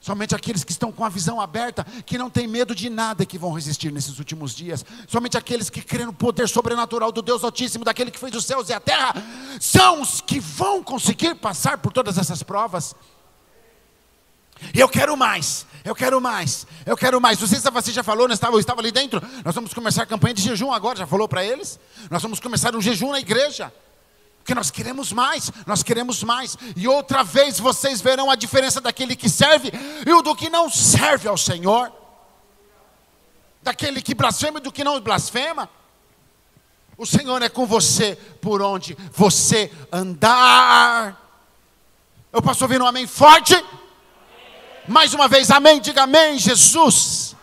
Somente aqueles que estão com a visão aberta, que não tem medo de nada, que vão resistir nesses últimos dias. Somente aqueles que creem no poder sobrenatural do Deus Altíssimo, daquele que fez os céus e a terra, são os que vão conseguir passar por todas essas provas. E eu quero mais, eu quero mais, eu quero mais. Não sei se você já falou, eu estava ali dentro. Nós vamos começar a campanha de jejum agora, já falou para eles? Nós vamos começar um jejum na igreja. Porque nós queremos mais, nós queremos mais. E outra vez vocês verão a diferença daquele que serve e o do que não serve ao Senhor. Daquele que blasfema e do que não blasfema. O Senhor é com você por onde você andar. Eu posso ouvir um amém forte? Amém. Mais uma vez, amém, diga amém, Jesus.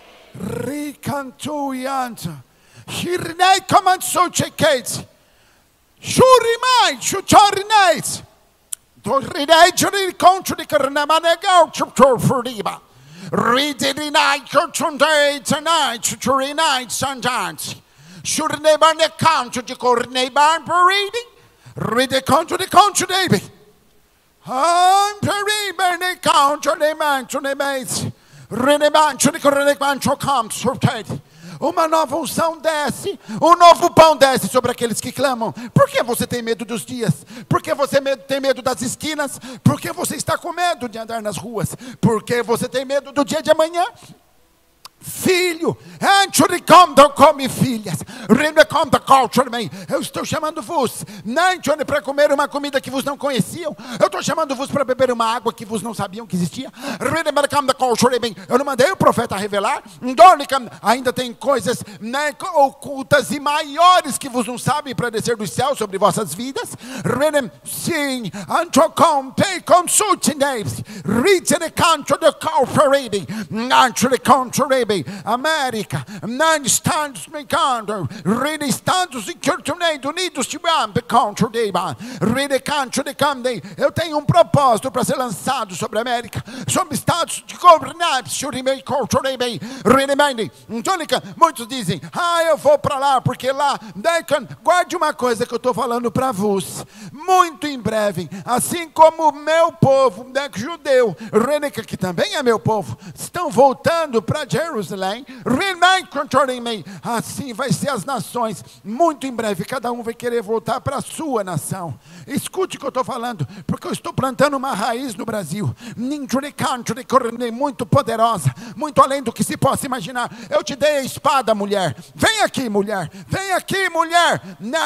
Shurimai, Shucharinate, Dorinate, Country Carnamanego, Chupuriba, Readinite, Churchunday, tonight, Churinite, Sundance, Shurineban the country, the Corneban per reading, read the country, baby. I'm Periban the country, the man to the mates, Reneban to the Corneban to come, surtate. Uma nova unção desce, um novo pão desce sobre aqueles que clamam. Por que você tem medo dos dias? Por que você tem medo das esquinas? Por que você está com medo de andar nas ruas? Por que você tem medo do dia de amanhã? Filho, come filhas, eu estou chamando-vos para comer uma comida que vos não conheciam. Eu estou chamando-vos para beber uma água que vos não sabiam que existia. Eu não mandei o profeta revelar. Ainda tem coisas ocultas e maiores que vos não sabem para descer do céu sobre vossas vidas. Sim, América, Estados Unidos, eu tenho um propósito para ser lançado sobre a América, sobre Estados de muitos dizem, eu vou para lá, porque lá, guarde uma coisa que eu estou falando para vos, muito em breve, assim como o meu povo, judeu, que também é meu povo, estão voltando para Jerusalém, assim vai ser as nações, muito em breve, cada um vai querer voltar para a sua nação. Escute o que eu estou falando, porque eu estou plantando uma raiz no Brasil, muito poderosa, muito além do que se possa imaginar. Eu te dei a espada, mulher, vem aqui, mulher, vem aqui, mulher,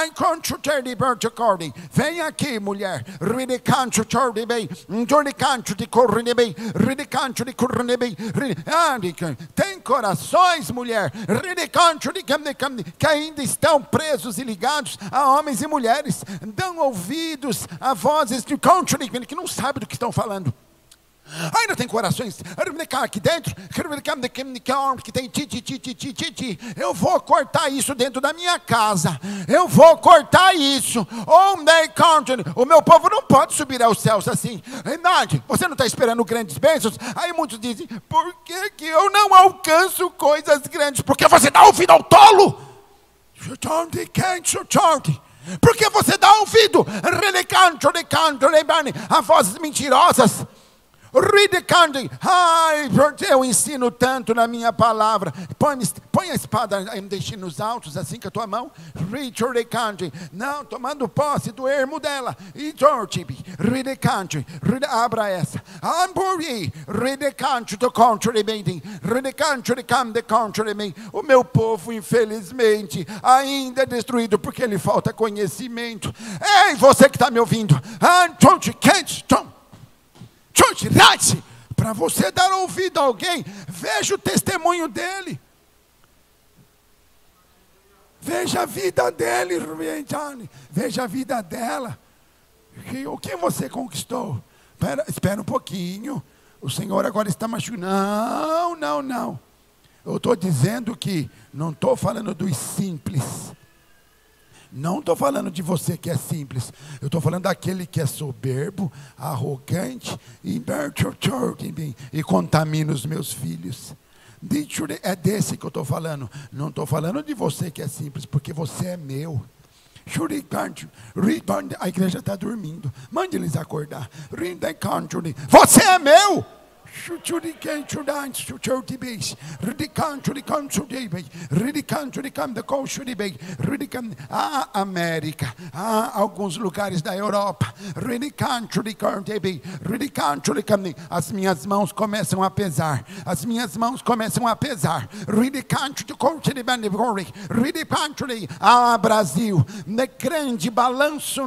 vem aqui, mulher, tem corações, mulher, que ainda estão presos e ligados a homens e mulheres, dão ouvidos a vozes de que não sabem do que estão falando. Ainda tem corações aqui dentro que tem eu vou cortar isso dentro da minha casa, eu vou cortar isso. O meu povo não pode subir aos céus assim. Você não está esperando grandes bênçãos? Aí muitos dizem, por que eu não alcanço coisas grandes? Porque você dá ouvido ao tolo. Porque você dá ouvido a vozes mentirosas. Eu ensino tanto na minha palavra. Põe a espada nos altos, assim com a tua mão. Não, tomando posse do ermo dela. Abra essa. O meu povo, infelizmente, ainda é destruído porque lhe falta conhecimento. Ei, você que está me ouvindo, para você dar ouvido a alguém, veja o testemunho dele, veja a vida dele, veja a vida dela. O que você conquistou? Espera um pouquinho, o Senhor agora está machucando. Não, eu estou dizendo que não estou falando dos simples. Não estou falando de você que é simples. Eu estou falando daquele que é soberbo, arrogante e contamina os meus filhos. É desse que eu estou falando. Não estou falando de você que é simples, porque você é meu. A igreja está dormindo. Mande eles acordar. Você é meu. América, alguns lugares da Europa, as minhas mãos começam a pesar, as minhas mãos começam a pesar. Brasil, grande balanço,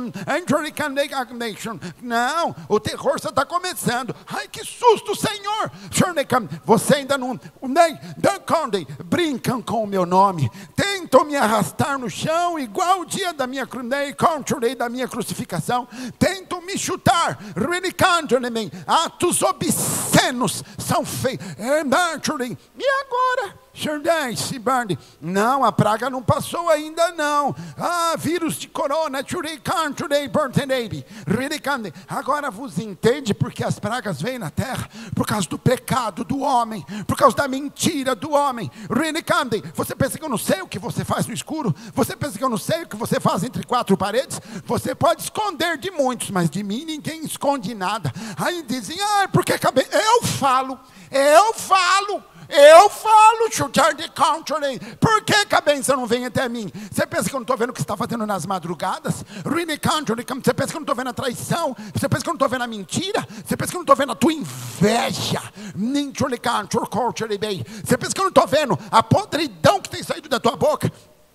não, o terror só está começando. Ai, que susto, Senhor! Você ainda não brincam com o meu nome, tentam me arrastar no chão, igual o dia da minha crucificação, tentam me chutar, atos obscenos são feitos. E agora? Não, a praga não passou ainda não. Vírus de corona, agora vos entende porque as pragas vêm na terra? Por causa do pecado do homem, por causa da mentira do homem. Você pensa que eu não sei o que você faz no escuro? Você pensa que eu não sei o que você faz entre quatro paredes? Você pode esconder de muitos, mas de mim ninguém esconde nada. Aí dizem, porque eu falo, por que a bênção não vem até mim? Você pensa que eu não estou vendo o que você está fazendo nas madrugadas? Você pensa que eu não estou vendo a traição? Você pensa que eu não estou vendo a mentira? Você pensa que eu não estou vendo a tua inveja? Você pensa que eu não estou vendo a podridão que tem saído da tua boca?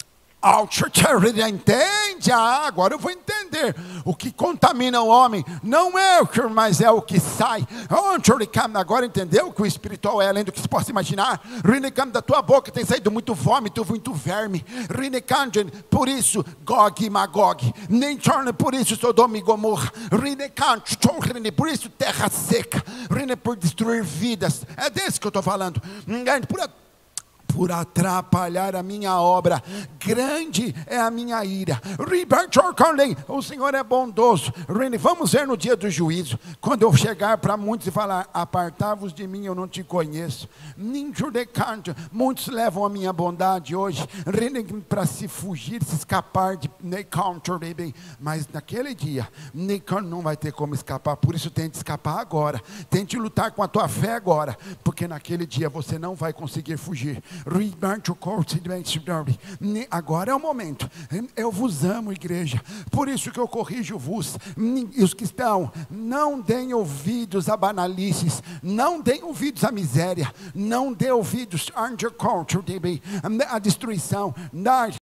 Entende? Agora eu vou entender. O que contamina o homem não é o que, mas é o que sai. Agora entendeu que o espiritual é além do que se possa imaginar? Da tua boca tem saído muito vômito, muito verme. Por isso Gog e Magog, por isso Sodoma e Gomorra, por isso terra seca, por destruir vidas. É desse que eu estou falando. Por atrapalhar a minha obra, grande é a minha ira. O Senhor é bondoso. Vamos ver no dia do juízo, quando eu chegar para muitos e falar, apartai-vos de mim, eu não te conheço. Muitos levam a minha bondade hoje para se fugir, se escapar de mas naquele dia não vai ter como escapar. Por isso tente escapar agora, tente lutar com a tua fé agora, porque naquele dia você não vai conseguir fugir. Agora é o momento. Eu vos amo, igreja, por isso que eu corrijo-vos. E os que estão, não deem ouvidos a banalices, não deem ouvidos à miséria, não deem ouvidos à destruição.